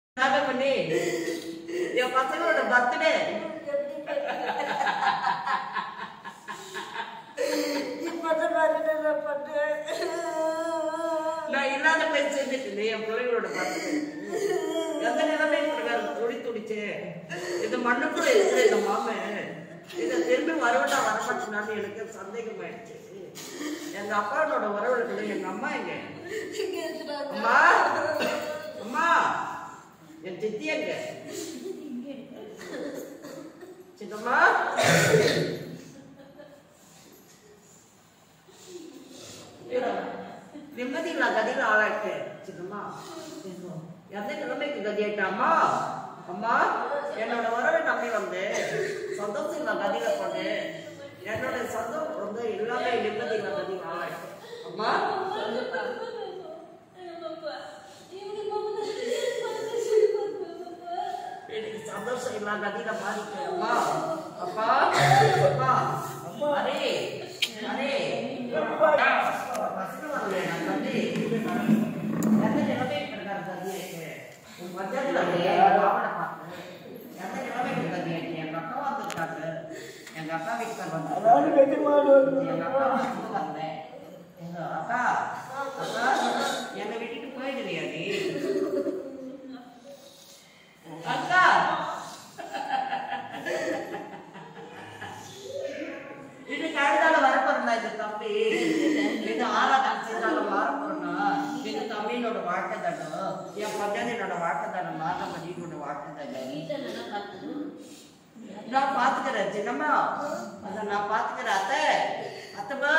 Kenapa Budi? Ya pasti lo udah birthday. Nah ilah pensiun ini yang boleh lo udah birthday. Yang tadi namanya perkara tuడి இது மண்ணுக்குள்ள இருக்கிற இந்த மாமே இதை திரும்பி வரவிட்டா வரமாட்டேனான்னு எனக்கு சந்தேகமாயிடுச்சு. எங்க அப்பாவோட வரவுல எங்க அம்மா எங்க அம்மா அம்மா என் சித்தி எங்க சித்தம்மா நிம்மதி இல்ல கதியில் ஆளாயிட்டு சித்தம்மா எந்த நிலைமைக்கு கதி ஆயிட்டாமா அம்மா என்னோட வரவை நம்பி வந்து சந்தோஷம் நான் கதியில போட்டேன். என்னோட சந்தோஷம் வந்து எல்லாமே நிம்மதி நான் கதியில் ஆளாயிட்டு அம்மா எனக்கு சந்தோஷம் இல்ல கதியில மாறிட்டேன் அம்மா அப்பா அப்பா அரே அரே பசங்க வரல நான் வந்து எந்த நிலைமை பிரகாரம் கதி ஆயிட்டு மத்தியத்தில் பாவனை பார்த்தேன். எந்த நிலைமைக்கு கதி ஆயிட்டு எங்க அக்கா வந்துருக்காங்க. எங்க அக்கா வீட்டுக்கார் வந்து எங்க அக்கா வந்து வந்தேன். எங்க அக்கா அக்கா என்னை விட்டுட்டு போயிடுறியா நீ அக்கா இதுக்கு அடுத்தால வரப்போறா இந்த தம்பி இது ஆறாம் சேர்ந்தாலும் வரப்போறா இது தம்பியோட வாழ்க்கை தடம் என் பஞ்சாயத்தோட வாழ்க்கை தடம் நாகமதியோட வாழ்க்கை தடம் நான் பாத்துக்கிறேன் சின்னம்மா அத நான் பாத்துக்கிறேன் அத்தை அத்தம்மா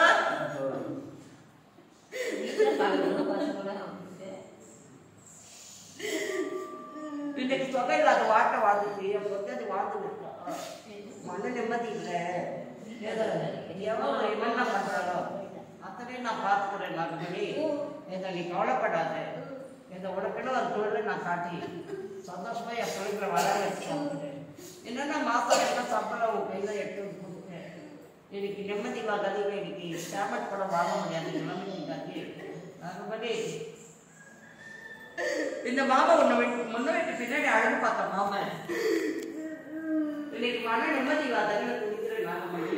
இன்னைக்கு தொகை இல்லாத வாழ்க்கை வாழ்ந்துட்டு என் பஞ்சாயத்து வாழ்ந்துட்டு மன நிம்மதி இல்லை எவ்வளோ என்னென்ன பண்றாளோ அத்தனையும் நான் பார்த்துக்கிறேன் நாகமணி இதை நீ கவலைப்படாத இந்த உனக்குன்னு ஒரு தொழிலை நான் காட்டி சந்தோஷமா என் தொழில்களை வளர வச்சு காமிக்கிறேன். என்னென்ன மாசம் என்ன சம்பளம் உன் கையில எடுத்து வந்து கொடுத்துட்டேன். இன்னைக்கு நிம்மதி கதியில் இன்னைக்கு டேமேஜ் படம் வாங்க முடியாது நிலைமைக்கு கதி நாகமணி இந்த மாமா உன்னை முன்ன வீட்டு பின்னாடி அழகு பார்த்த மாமன் இன்னைக்கு மன நிம்மதி கதியில குடிக்கிறேன் நாகமணி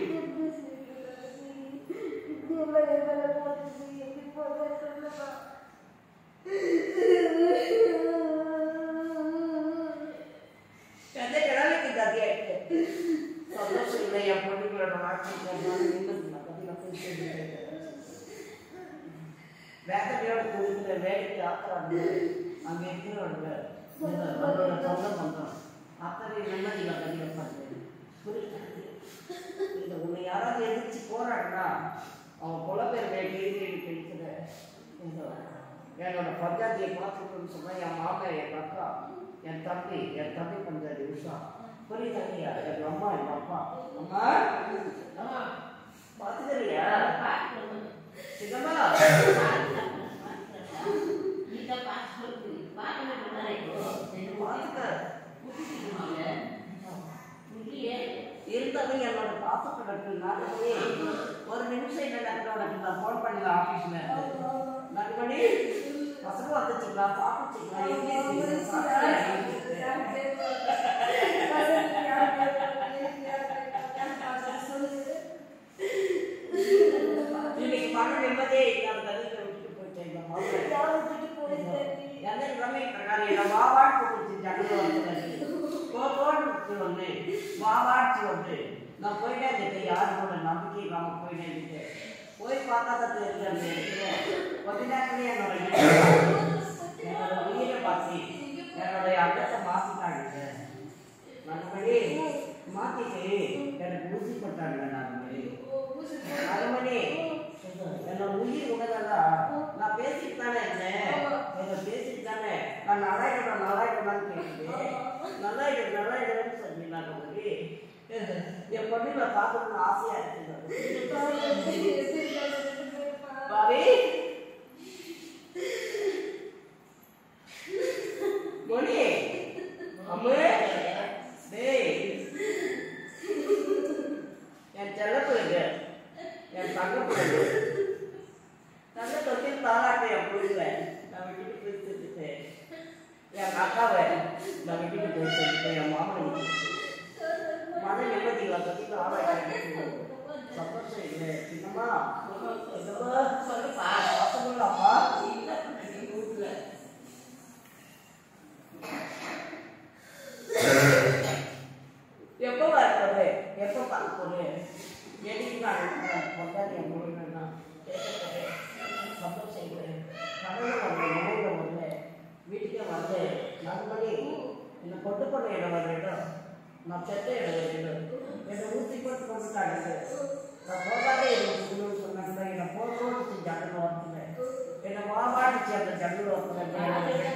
சந்தோஷம் இல்லை என் பொண்ணுங்களோட வேகத்தையோட கொடுக்குற வேலைக்கு ஆத்திராங்க அங்கே இருக்கிறவங்க சொந்தம் பண்றோம் அத்தனை நிம்மதி கதியில் பார்த்தேன். புரியுது உன்னை யாராவது எதிர்த்து போறாங்கன்னா அவன் கொலை பேர் வேலையை கழிக்கிற என்னோட பஞ்சாயத்தை பார்த்துக்கணும்னு சொன்னா என் மாமா என் அக்கா என் தம்பி பண்ற விஷயம் புரியுதா எங்க அம்மா எங்க அப்பா அம்மா அம்மா பாத்துக்கிறியா சின்னம்மா இருந்தாலும் என்னோட பாசப்படக்குனாலே ஒரு நிமிஷம் என்னோட நான் போன் பண்ணல ஆபீஸ்ல நடுபடி பசங்க வந்துச்சுங்களா சாப்பிட்டுச்சுங்களா இன்னைக்கு மன நிம்மதியே இல்லாத கதில விட்டுட்டு போயிட்டேன் எந்த நிலைமை பிரகாரம் என்ன வாவாட்டு கொடுத்து ஜனங்க வந்து வாவாட்டு வந்து நான் போயிட்டே இருக்கேன் யாரு கூட நம்பிக்கை இல்லாம போயிட்டே இருக்கேன். போய் பார்த்தா தான் தெரிஞ்சு கொஞ்ச நேரத்துலயே என்னோட உயிரை பார்த்து என்னுடைய அட்டத்தை மாத்திட்டாங்க. மறுபடி மாத்திட்டு எனக்கு ஊசி போட்டாங்க. மறுபடி என்னோட உயிர் உணர்தான் நான் பேசிட்டு தானே இருந்தேன் பேசிட்டு தானே நான் நல்லாயிடணும்னு கேட்டேன். நல்லாயிடுன்னு சொல்லி நாகமணி என் பொண்ணு நான் பார்க்கணும்னு ஆசையா இருக்கு. பாவி மொழி அம்மா டேய் என் செல்ல பிள்ளைங்க என் தங்க பிள்ளைங்க தொட்டில் தாளாட்டை என் பிள்ளைங்க நான் விட்டுட்டு போய் என் அக்காவை மன நிம்மதி வந்ததுக்கு ஆராய்ச்சி சந்தோஷம் இல்லை சின்னம்மா சொல்லுப்பா பசங்களாப்பா எப்போ வரப்போது எப்போ பார்க்க போது எதுக்கு நான் பொண்டாட்டி முடியணும்னா சந்தோஷம் இல்லை கடவுள் வந்து நினைவு வந்து வீட்டுக்கே வந்து 4 மணி இந்த கொண்டு போன இடம் வரணும் நான் செத்த இடம் வரணும் என்னை ஊற்றி போட்டு கொண்டுட்டாங்க நான் போகாதே எனக்கு சொன்னாங்க என்னை போகணும்னு ஜன்னல் ஓட்டுனேன் என்னை வாடிச்சு அந்த ஜன்னல் ஓட்டுனேன்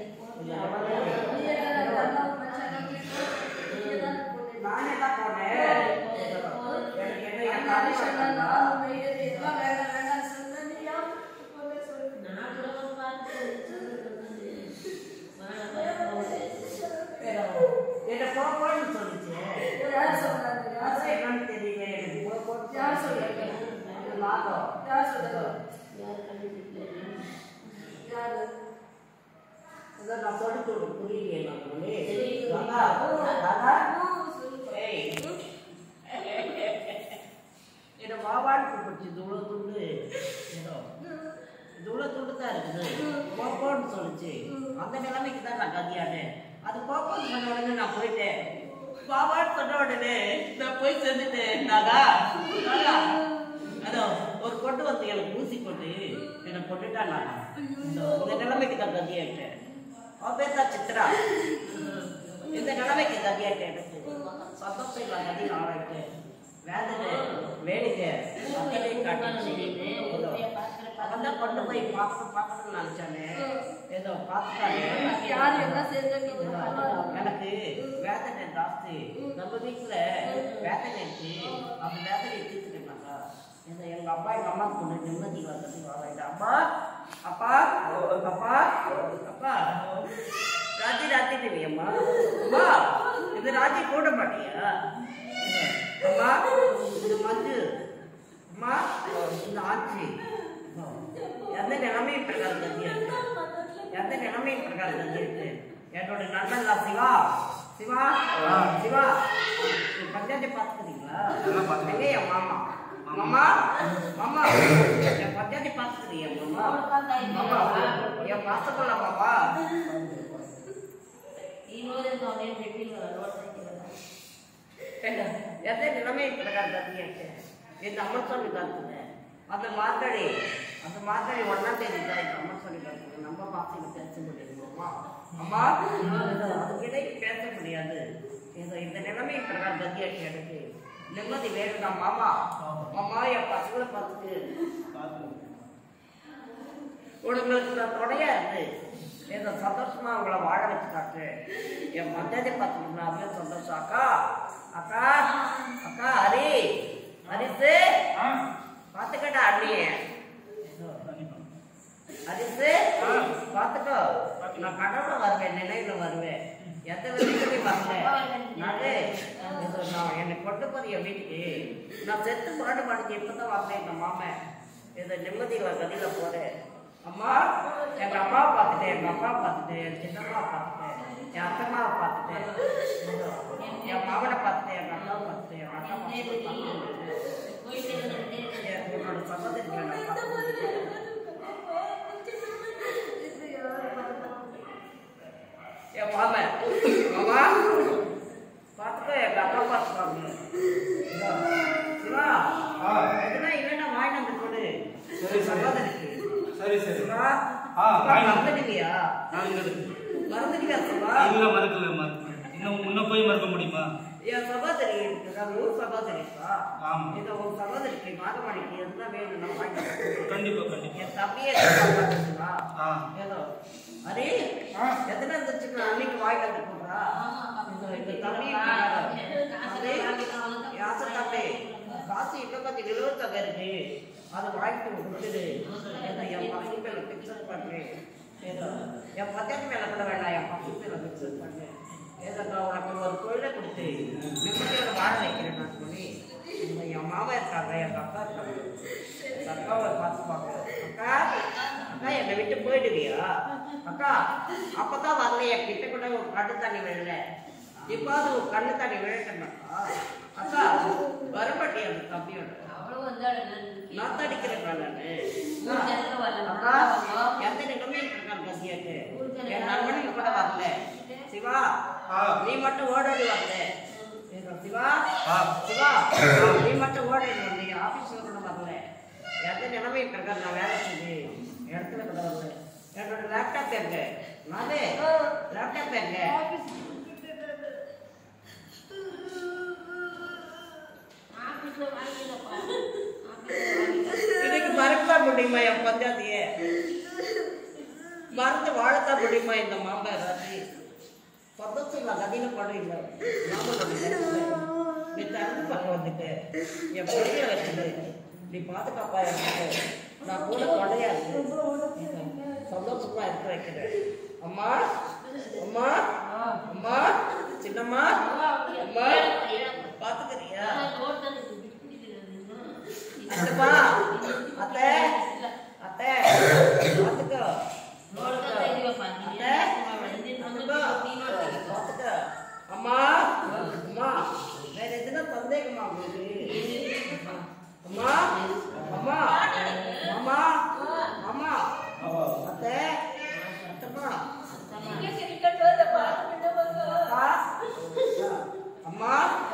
நானே தான் போனேன் எனக்கு என்ன என்ன போகணும்னு சொல்லிச்சு என்னன்னு தெரியல எனக்கு நான் சொல்லிட்டு புரியலையே என்ன வாவான்னு கூப்பிடுச்சு தூள துண்டு ஏதோ தூள துண்டு தான் இருக்குது போப்போன்னு சொல்லிச்சு அந்த நிலைமைக்கு தான் நான் கதியானேன் அது போப்போன்னு சொன்ன உடனே நான் போயிட்டேன் வாவான்னு சொன்ன உடனே நான் போய் சேர்ந்துட்டேன் நாதா அதோ ஒரு கொண்டு வந்து எனக்கு ஊசி கொண்டு என்னை கொண்டுட்டா நான் இந்த நிலைமைக்கு தான் கதியாயிட்டேன் அவன் தான் சித்ரா இந்த நிலைமைக்கு கதியாயிட்டேன் எனக்கு சந்தோஷம் இல்லை கதி ஆளாயிட்டேன் வேதனை வேடிக்கை அத்தனையும் காட்டி அவன் கொண்டு போய் பார்க்கணும்னு நினைச்சானே ஏதோ பார்த்துட்டானே எனக்கு வேதனை ஜாஸ்தி நம்ம வீட்டுல வேதனை இருக்கு அந்த வேதனையை தீர்த்துக்கிட்டாங்க எங்க அப்பா எங்க அம்மா கொண்டு நிம்மதி வந்தது வாங்க அப்பா அப்பா அப்பா அப்பா ராஜி ராத்திரி அம்மா அம்மா இது ராஜி போட மாட்டியா அம்மா இந்த மஞ்சு அம்மா இந்த ஆட்சி எந்த நிலைமையும் பிரகாரம் தந்தி இருக்கு எந்த நிலைமையும் பிரகாரம் தந்தி இருக்கு என்னோட நண்பன் தான் சிவா சிவா சிவா பஞ்சாயத்தை பார்த்துக்கிறீங்களா எங்க என் மாமா மாமா மாமா என் பஞ்சாயத்தை பார்த்துக்கிறீங்க மாமா மாமா என் பார்த்துக்கலாம் மாமா எந்த நிலைமை பிரகாரம் தந்தி இருக்கு என் அம்மா சொல்லி காத்துங்க அந்த மார்கழி 1ஆம் தேதி தான் எங்க அம்மா சொல்லி காத்துங்க நம்ம பாசையில பேச முடியுமா அம்மா அதுக்கிடையே பேச முடியாது இந்த நிலைமை பிரகாரம் தந்தியாச்சு எனக்கு நிம்மதி வேணுதான் மாமா மாமா என் பசங்களை பார்த்துட்டு உங்களுக்கு நான் துணையா இருந்து ஏதோ சந்தோஷமா அவங்கள வாழ வச்சு காட்டு என் மஞ்சத்தை பார்த்துக்கணும் அப்படின்னு சந்தோஷம் அக்கா அக்கா அக்கா ஹரி ஹரிசு பார்த்துக்கட்டா அண்ணிய ஹரிசு பார்த்துக்கோ நான் கடவுள வருவேன் நினைவுல வருவேன் எந்த வரைக்கும் வரல நான் என்னை கொண்டு போய் என் வீட்டுக்கு நான் செத்து பாடுபாடுக்கு இப்பதான் வரல எங்க மாமன் ஏதோ நிம்மதி கதியில போறேன் அம்மா எங்க அம்மாவை பார்த்துட்டேன் எங்க அப்பா பார்த்துட்டேன் என் சின்னம்மா பார்த்துட்டேன் என் அத்தம்மாவை பார்த்துட்டேன் என் மாமனை பார்த்துட்டேன் எங்க அம்மாவை பார்த்துட்டேன் என் அக்கா என்னோட சகோதரிகளை நான் பார்த்துட்டேன் என் மாமன் மாமா பார்த்துக்கோ எங்க அக்கா பார்த்துப்பாங்க சிவா எதுனா இல்லைன்னா வாங்கி வந்து கொடு சகோதரிக்கு சரி சரி மறந்துடுவியா மறந்துடுவியா சிவா இல்ல மறக்கல இன்னும் முன்ன போய் மறக்க முடியுமா என் சகோதரி இருக்கு ஊர் சகோதரிப்பா இந்த ஒரு சகோதரிக்கு மாதமாடிக்கு எதுனா வேணும்னா வாங்கி கண்டிப்பா கண்டிப்பா என் தம்பியே சிவா ஏதோ அரே எத்தனை இருந்துச்சுக்கு அன்னைக்கு வாங்கி வந்து போடுறா இந்த தம்பி அதே யாச தம்பி காசு இன்னும் கொஞ்சம் நிலவரத்தொகை இருக்கு அதை வாங்கிட்டு கொடுத்துடு என் பசங்க மேல பிக்சர் பண்ணுறேன் ஏதோ என் பஞ்சாயத்து மேல கூட வேண்டாம் என் பசங்க மேல பிக்சர் பண்ணேன் ஏதோ உனக்கு ஒரு தொழிலை கொடுத்து நிம்மதியோட வாழ வைக்கிறேன் நான் சொல்லி என் மாமா இருக்காங்க என் அக்கா இருக்காங்க அக்காவை பார்த்துப்பாங்க அக்கா அக்கா என்னை விட்டு போயிடுவியா அக்கா அப்பதான் வரல என் கிட்ட கூட ஒரு கடு தண்ணி வரல இப்போ அது கண்ணு தண்ணி விழக்கணும் அக்கா வரமாட்டி அந்த தம்பியோட நான் தடிக்கிறேன் அக்கா எந்த நிலமே இருக்கான் கசியாக்கு என் நண்பனுக்கு கூட வரல சிவா நீ மட்டும் ஓடோடி வரல சிவா சிவா நீ மட்டும் ஓடோடி வந்தீங்க ஆஃபீஸ் கூட வரல எந்த நிலமே இருக்கான் நான் வேலை செஞ்சு இடத்துல கூட வரல என்னோட லேப்டாப் எங்க நானே லேப்டாப் எங்க இன்னைக்கு மறக்க முடியுமா என் பஞ்சாதிய மறந்து வாழத்தான் முடியுமா இந்த மாம்பா ராசி பத்தத்துல கதியில படம் இல்லை நீ திறந்து பக்கம் வந்துட்டு என் பொடிய வச்சுட்டு நீ பாதுகாப்பா இருந்துட்டு நான் கூட கொடையா இருக்கு சந்தோஷமா இருக்க வைக்கிறேன் அம்மா அம்மா அம்மா சின்னம்மா அம்மா பாத்துக்கிறியா அத்தப்பா அத்தை அத்தை பாத்துக்கோ அம்மா அம்மா வேற எதுனா சந்தேகமா உங்களுக்கு அம்மா அம்மா அம்மா அம்மா அத்தை அத்தப்பா அம்மா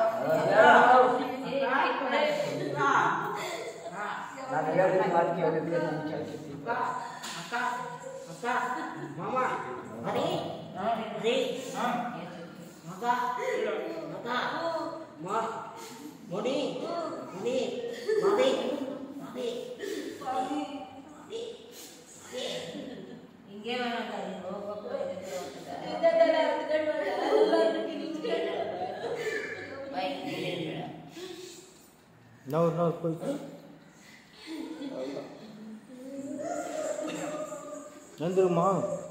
அக்கா அக்கா மாமா அடி அடி அக்கா அக்கா மா மணி மணி மதி மதி இங்கே No, no, कोई नंदू माँ